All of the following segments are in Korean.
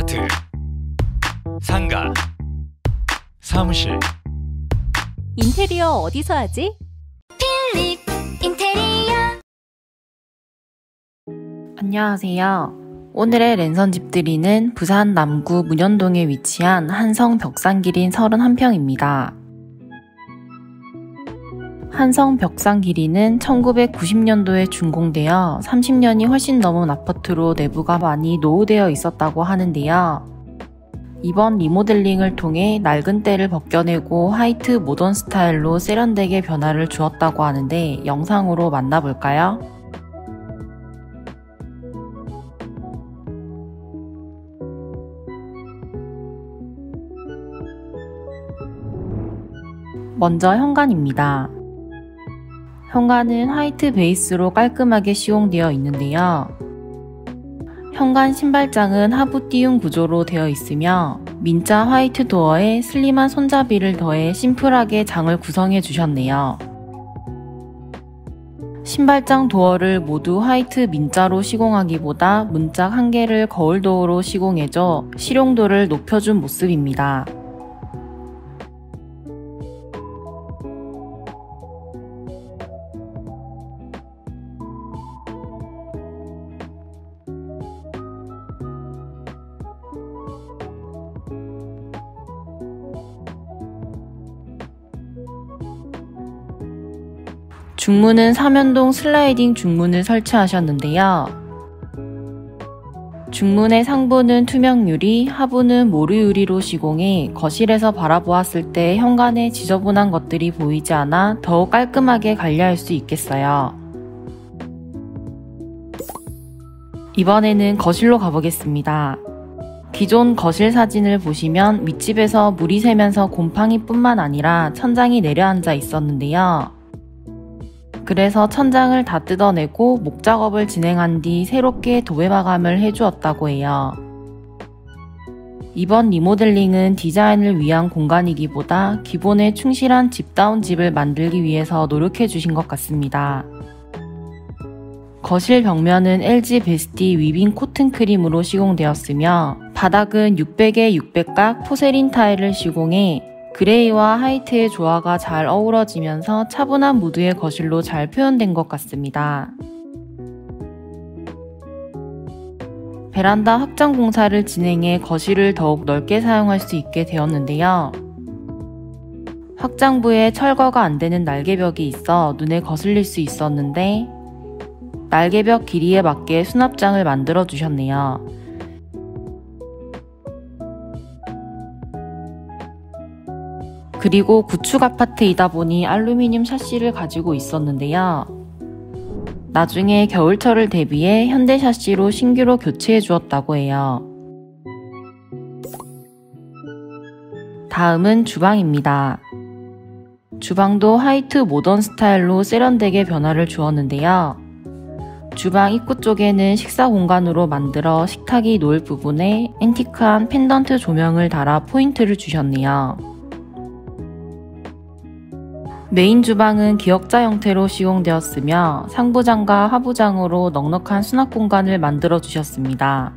아파트, 상가, 사무실. 인테리어 어디서 하지? 필립 인테리어. 안녕하세요. 오늘의 랜선 집들이는 부산 남구 문현동에 위치한 한성 벽산길인 31평입니다. 한성 벽산길이는 1990년도에 준공되어 30년이 훨씬 넘은 아파트로 내부가 많이 노후되어 있었다고 하는데요. 이번 리모델링을 통해 낡은 때를 벗겨내고 화이트 모던 스타일로 세련되게 변화를 주었다고 하는데 영상으로 만나볼까요? 먼저 현관입니다. 현관은 화이트 베이스로 깔끔하게 시공되어 있는데요. 현관 신발장은 하부 띄운 구조로 되어 있으며 민자 화이트 도어에 슬림한 손잡이를 더해 심플하게 장을 구성해 주셨네요. 신발장 도어를 모두 화이트 민자로 시공하기보다 문짝 한 개를 거울 도어로 시공해줘 실용도를 높여준 모습입니다. 중문은 삼연동 슬라이딩 중문을 설치하셨는데요. 중문의 상부는 투명 유리, 하부는 모루 유리로 시공해 거실에서 바라보았을 때 현관에 지저분한 것들이 보이지 않아 더욱 깔끔하게 관리할 수 있겠어요. 이번에는 거실로 가보겠습니다. 기존 거실 사진을 보시면 윗집에서 물이 새면서 곰팡이뿐만 아니라 천장이 내려앉아 있었는데요. 그래서 천장을 다 뜯어내고 목작업을 진행한 뒤 새롭게 도배 마감을 해주었다고 해요. 이번 리모델링은 디자인을 위한 공간이기보다 기본에 충실한 집다운 집을 만들기 위해서 노력해 주신 것 같습니다. 거실 벽면은 LG 베스티 위빙 코튼 크림으로 시공되었으며 바닥은 600에 600각 포세린 타일을 시공해 그레이와 화이트의 조화가 잘 어우러지면서 차분한 무드의 거실로 잘 표현된 것 같습니다. 베란다 확장 공사를 진행해 거실을 더욱 넓게 사용할 수 있게 되었는데요. 확장부에 철거가 안 되는 날개벽이 있어 눈에 거슬릴 수 있었는데 날개벽 길이에 맞게 수납장을 만들어 주셨네요. 그리고 구축 아파트이다 보니 알루미늄 샤시를 가지고 있었는데요. 나중에 겨울철을 대비해 현대 샤시로 신규로 교체해 주었다고 해요. 다음은 주방입니다. 주방도 화이트 모던 스타일로 세련되게 변화를 주었는데요. 주방 입구 쪽에는 식사 공간으로 만들어 식탁이 놓을 부분에 앤티크한 펜던트 조명을 달아 포인트를 주셨네요. 메인 주방은 기역자 형태로 시공되었으며 상부장과 하부장으로 넉넉한 수납 공간을 만들어 주셨습니다.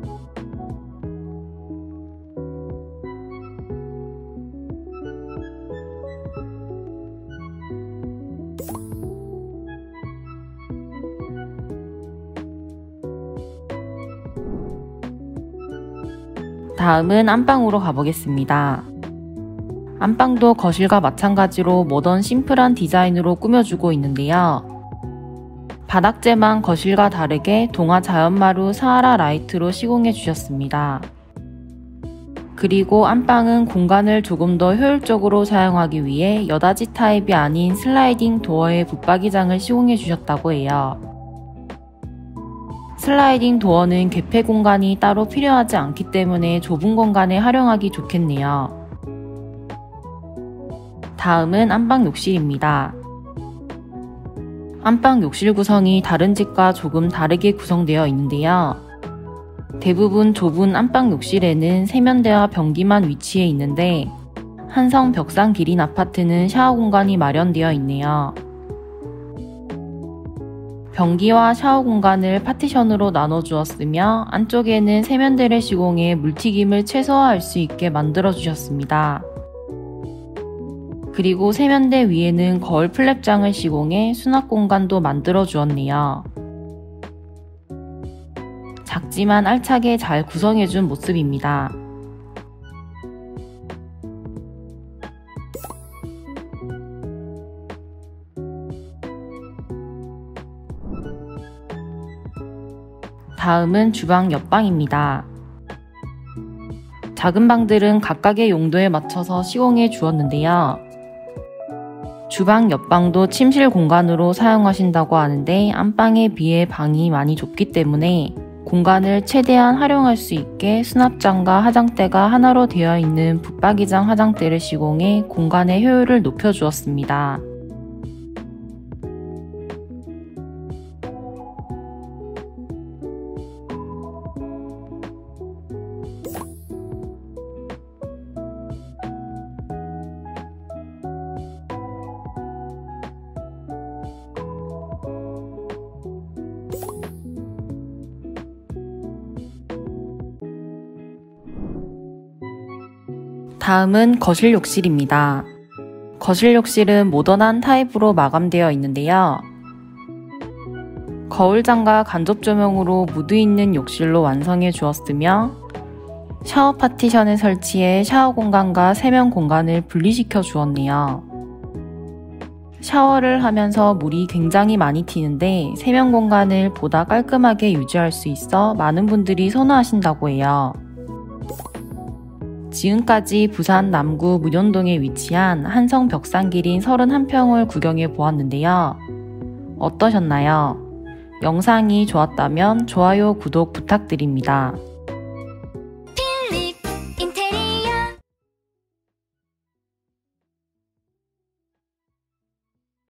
다음은 안방으로 가보겠습니다. 안방도 거실과 마찬가지로 모던 심플한 디자인으로 꾸며주고 있는데요. 바닥재만 거실과 다르게 동화 자연마루 사하라 라이트로 시공해 주셨습니다. 그리고 안방은 공간을 조금 더 효율적으로 사용하기 위해 여닫이 타입이 아닌 슬라이딩 도어에 붙박이장을 시공해 주셨다고 해요. 슬라이딩 도어는 개폐 공간이 따로 필요하지 않기 때문에 좁은 공간에 활용하기 좋겠네요. 다음은 안방 욕실입니다. 안방 욕실 구성이 다른 집과 조금 다르게 구성되어 있는데요. 대부분 좁은 안방 욕실에는 세면대와 변기만 위치해 있는데 한성 벽산 기린 아파트는 샤워 공간이 마련되어 있네요. 변기와 샤워 공간을 파티션으로 나눠 주었으며 안쪽에는 세면대를 시공해 물튀김을 최소화할 수 있게 만들어 주셨습니다. 그리고 세면대 위에는 거울 플랩장을 시공해 수납 공간도 만들어 주었네요. 작지만 알차게 잘 구성해 준 모습입니다. 다음은 주방 옆방입니다. 작은 방들은 각각의 용도에 맞춰서 시공해 주었는데요. 주방 옆방도 침실 공간으로 사용하신다고 하는데 안방에 비해 방이 많이 좁기 때문에 공간을 최대한 활용할 수 있게 수납장과 화장대가 하나로 되어 있는 붙박이장 화장대를 시공해 공간의 효율을 높여 주었습니다. 다음은 거실 욕실입니다. 거실 욕실은 모던한 타입으로 마감되어 있는데요. 거울장과 간접 조명으로 무드 있는 욕실로 완성해 주었으며 샤워 파티션을 설치해 샤워 공간과 세면 공간을 분리시켜 주었네요. 샤워를 하면서 물이 굉장히 많이 튀는데 세면 공간을 보다 깔끔하게 유지할 수 있어 많은 분들이 선호하신다고 해요. 지금까지 부산 남구 문현동에 위치한 한성 벽산길인 31평을 구경해 보았는데요. 어떠셨나요? 영상이 좋았다면 좋아요, 구독 부탁드립니다.